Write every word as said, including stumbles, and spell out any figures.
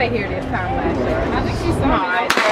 out of here this time last year. I think she saw me.